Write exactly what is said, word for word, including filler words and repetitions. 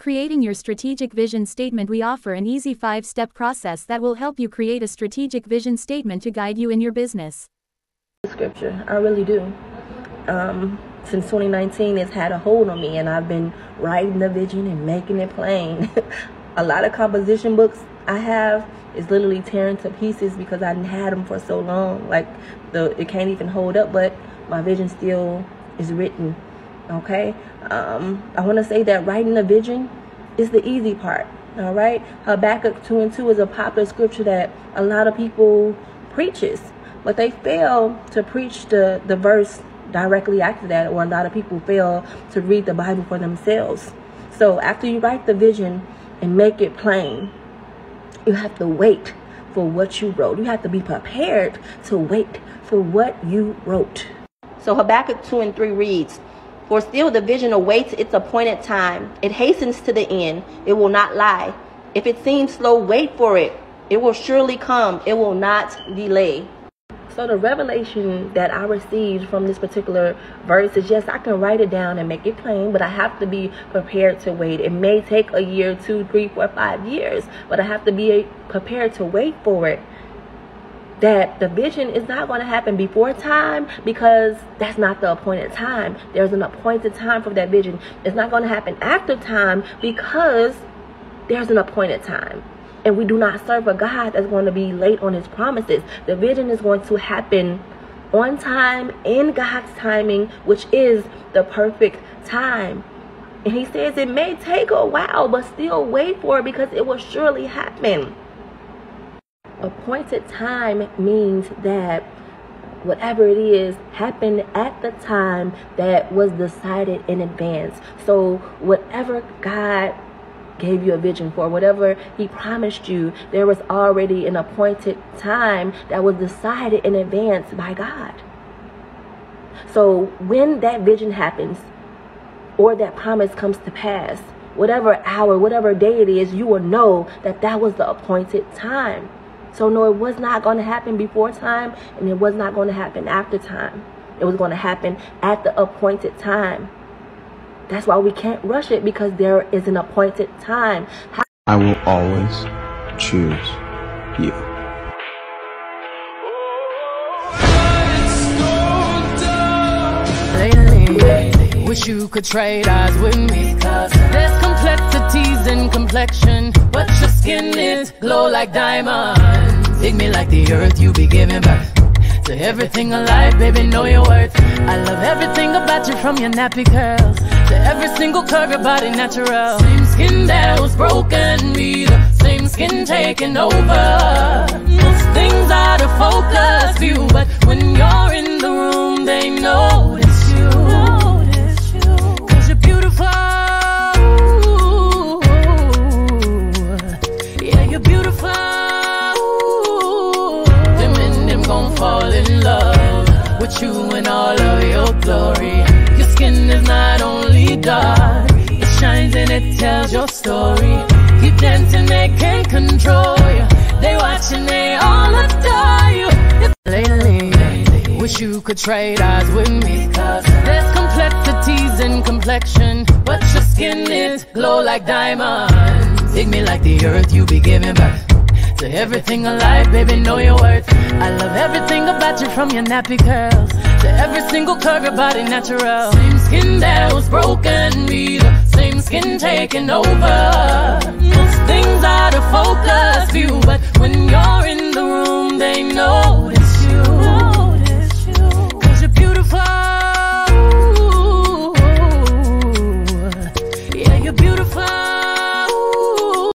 creating your strategic vision statement. We offer an easy five-step process that will help you create a strategic vision statement to guide you in your business. Scripture, I really do. Um, since twenty nineteen, it's had a hold on me, and I've been writing the vision and making it plain. A lot of composition books I have is literally tearing to pieces because I didn't had them for so long. Like the it can't even hold up, but my vision still is written. Okay, um, I want to say that writing a vision is the easy part. All right, Habakkuk two and two is a popular scripture that a lot of people preaches, but they fail to preach the the verse directly after that, or a lot of people fail to read the Bible for themselves. So after you write the vision and make it plain, you have to wait for what you wrote. You have to be prepared to wait for what you wrote. So Habakkuk two and three reads, "For still the vision awaits its appointed time. It hastens to the end. It will not lie. If it seems slow, wait for it. It will surely come. It will not delay." So the revelation that I received from this particular verse is, yes, I can write it down and make it plain, but I have to be prepared to wait. It may take a year, two, three, four, five years, but I have to be prepared to wait for it. That the vision is not going to happen before time, because that's not the appointed time. There's an appointed time for that vision. It's not going to happen after time, because there's an appointed time. And we do not serve a God that's going to be late on his promises. The vision is going to happen on time, in God's timing, which is the perfect time. And he says it may take a while, but still wait for it, because it will surely happen. Appointed time means that whatever it is happened at the time that was decided in advance. So whatever God gave you a vision for, whatever he promised you, there was already an appointed time that was decided in advance by God. So when that vision happens, or that promise comes to pass, whatever hour, whatever day it is, you will know that that was the appointed time. So no, it was not going to happen before time, and it was not going to happen after time. It was going to happen at the appointed time. That's why we can't rush it, because there is an appointed time. How I will always choose you. Lately, wish you could trade eyes with me, cause there's complexities in complexion, but your skin is glow like diamonds. Dig me like the earth, you be giving birth to everything alive, baby, know your worth. I love everything about you, from your nappy curls to every single curve, your body natural. Same skin that was broken, be the same skin taking over. Most things out of focus view, but when you're in the room, they notice you. Notice you. Cause you're beautiful. Yeah, you're beautiful. Them and them gon' fall in love with you in all of your glory. Your skin is not only dark, it shines and it tells your story. Keep dancing, they can't control you. They watching, they all adore you. Lately, wish you could trade eyes with me, cause there's complexities in complexion, but your skin is glow like diamonds. Dig me like the earth, you be giving birth to everything alive, baby, know your worth. I love everything about you, from your nappy curls to every single curve, your body natural. Same skin that was broken, be the same skin taking over. Most things out of focus